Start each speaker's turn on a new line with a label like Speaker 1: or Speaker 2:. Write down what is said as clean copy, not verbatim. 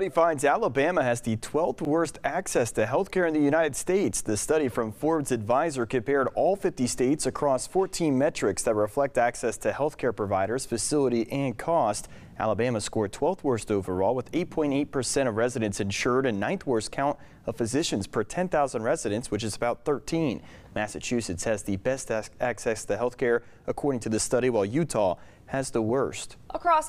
Speaker 1: Study finds Alabama has the 12th worst access to health care in the United States. The study from Forbes Advisor compared all 50 states across 14 metrics that reflect access to health care providers, facility, and cost. Alabama scored 12th worst overall with 8.8% of residents insured and 9th worst count of physicians per 10,000 residents, which is about 13. Massachusetts has the best access to health care according to the study, while Utah has the worst.
Speaker 2: Across